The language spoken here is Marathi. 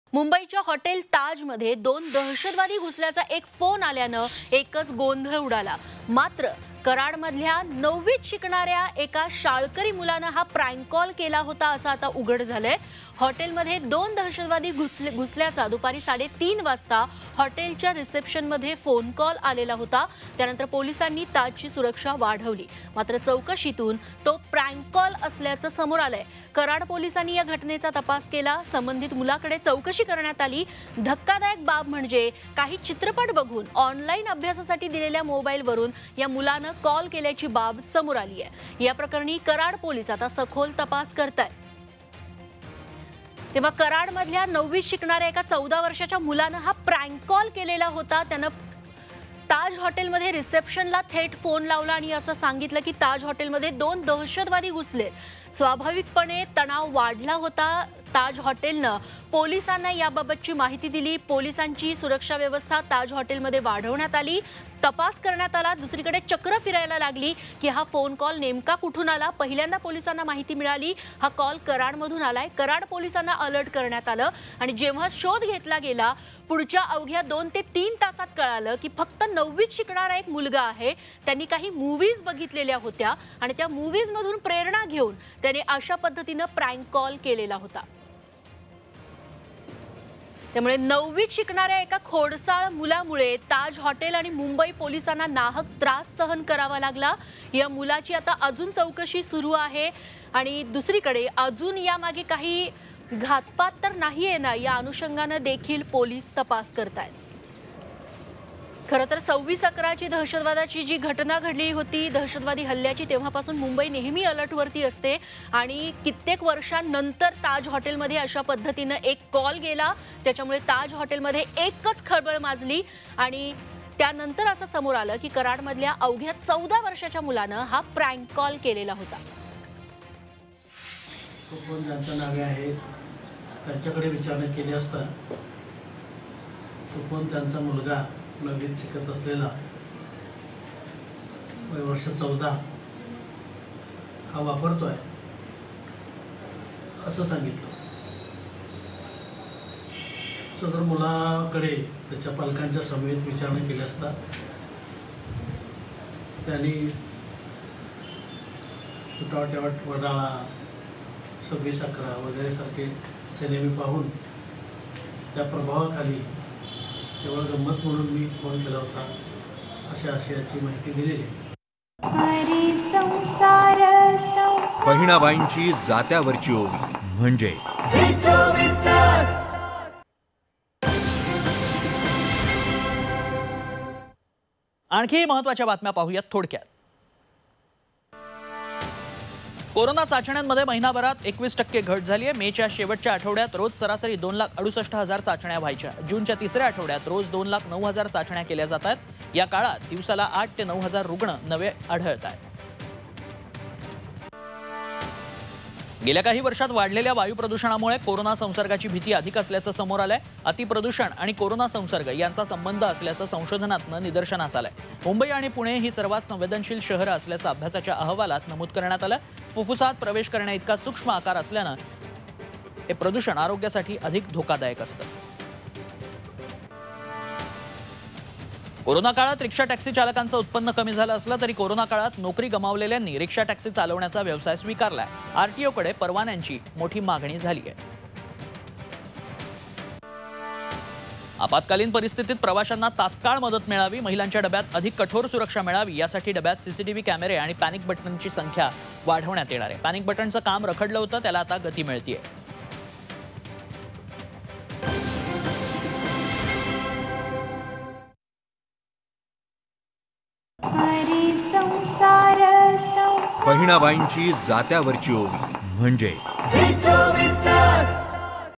मुंबईच्या हॉटेल ताजमध्ये 2 दहशतवादी घुसल्याचा एक फोन आल्यानं एकच गोंधळ उडाला। मात्र कराडमधल्या 9वीत शिकणाऱ्या एका शाळकरी मुलानं हा प्रँक कॉल केला होता असं आता उघड झालंय। हॉटेलमध्ये 2 दहशतवादी घुसल्याचा दुपारी 3:30 वाजता हॉटेलच्या रिसेप्शनमध्ये फोन कॉल आलेला होता। त्यानंतर पोलिसांनी ताजची सुरक्षा वाढवली। मात्र चौकशीतून तो प्रँक कॉल असल्याचं समोर आलंय। कराड पोलिसांनी या घटनेचा तपास केला। संबंधित मुलाकडे चौकशी करण्यात आली। धक्कादायक बाब म्हणजे काही चित्रपट बघून ऑनलाईन अभ्यासासाठी दिलेल्या मोबाईलवरून या मुलानं कॉल केल्याची बाब समोर आली आहे। या प्रकरणी कराड पोलीस आता सखोल तपास करतायत। तेव्हा कराडमधल्या 9वीत शिकणाऱ्या एका 14 वर्षाच्या मुलानं हा प्रँक कॉल केलेला होता। त्यानं ताज हॉटेलमध्ये रिसेप्शनला थेट फोन लावला आणि असं सांगितलं की ताज हॉटेलमध्ये 2 दहशतवादी घुसले। स्वाभाविकपणे तणाव वाढला होता। ताज हॉटेलनं पोलिसांना याबाबतची माहिती दिली। पोलिसांची सुरक्षा व्यवस्था ताज हॉटेलमध्ये वाढवण्यात आली। तपास करण्यात आला। दुसरीकडे चक्र फिरायला लागली की हा फोन कॉल नेमका कुठून आला। पहिल्यांदा पोलिसांना माहिती मिळाली हा कॉल कराडमधून आलाय। कराड पोलिसांना अलर्ट करण्यात आलं आणि जेव्हा शोध घेतला गेला पुढच्या अवघ्या 2 ते 3 तासात कळालं की फक्त 9वीत शिकणारा एक मुलगा आहे। त्यांनी काही मूव्हीज बघितलेल्या होत्या आणि त्या मूव्हीज मधून प्रेरणा घेऊन त्याने अशा पद्धतीने प्रँक कॉल केलेला होता। त्यामुळे 9वीत शिकणाऱ्या एका खोडसाळ मुलामुळे ताज हॉटेल आणि मुंबई पोलिसांना नाहक त्रास सहन करावा लागला। या मुलाची आता अजून चौकशी सुरू आहे आणि दुसरीकडे अजून यामागे काही घातपात तर नाहीये ना, या अनुषंगाने देखील पोलीस तपास करतायत। खरं तर 26/11ची दहशतवादाची जी घटना घडली होती, दहशतवादी हल्ल्याची, तेव्हापासून मुंबई नेहमी अलर्टवरती असते आणि कित्येक वर्षांनंतर ताज हॉटेलमध्ये अशा पद्धतीने एक कॉल गेला। त्याच्यामुळे ताज हॉटेलमध्ये एकच खळबळ माजली आणि त्यानंतर असं समोर आलं की कराडमधल्या अवघ्या 14 वर्षाच्या मुलानं हा प्रँक कॉल केलेला होता। कोण ज्यांच्या नावे आहेत त्यांच्याकडे विचारणा केली असता तो कोण त्यांचा मुलगा 9वीत शिकत असलेला वर्ष 14 हा वापरतोय असं सांगितलं। सदर मुलाकडे त्याच्या पालकांच्या समेत विचारणा केली असता त्यांनी सुटावट्यावट वडाळा 26/11 वगैरे सारखे सिनेमे पाहून त्या प्रभावाखाली केवळ गंमत म्हणून मी फोन केला होता अशा आशयाची माहिती दिलेली। बहिणाबाईंची जात्यावरची ओवी म्हणजे आणखी महत्त्वाच्या बातम्या पाहूयात थोडक्यात। कोरोना चाचण्यांमध्ये महिनाभरात 21% घट झाली आहे। मेच्या शेवटच्या आठवड्यात रोज सरासरी 2,68,000 चाचण्या व्हायच्या। जूनच्या तिसऱ्या आठवड्यात रोज 2,09,000 चाचण्या केल्या जात आहेत। या काळात दिवसाला 8 ते 9,000 रुग्ण नवे आढळत आहेत। गेल्या काही वर्षात वाढलेल्या वायू प्रदूषणामुळे कोरोना संसर्गाची भीती अधिक असल्याचं समोर आलंय। अतिप्रदूषण आणि कोरोना संसर्ग यांचा संबंध असल्याचं संशोधनातून निदर्शनास आलंय। मुंबई आणि पुणे ही सर्वात संवेदनशील शहरं असल्याचं अभ्यासाच्या अहवालात नमूद करण्यात आलं। फुफ्फुसात प्रवेश करण्याइतका सूक्ष्म आकार असल्यानं हे प्रदूषण आरोग्यासाठी अधिक धोकादायक असतं। कोरोना काळात रिक्षा टॅक्सी चालकांचं उत्पन्न कमी झालं असलं तरी कोरोना काळात नोकरी गमावलेल्यांनी रिक्षा टॅक्सी चालवण्याचा व्यवसाय स्वीकारलाय। आरटीओकडे परवान्यांची मोठी मागणी झाली आहे। आपत्कालीन परिस्थितीत प्रवाशांना तात्काळ मदत मिळावी, महिलांच्या डब्यात अधिक कठोर सुरक्षा मिळावी यासाठी डब्यात सीसीटीव्ही कॅमेरे आणि पॅनिक बटनची संख्या वाढवण्यात येणार आहे। पॅनिक बटनचं काम रखडलं होतं, त्याला आता गती मिळतेय। बहिणाबाईंची जात्यावरची ओवी म्हणजे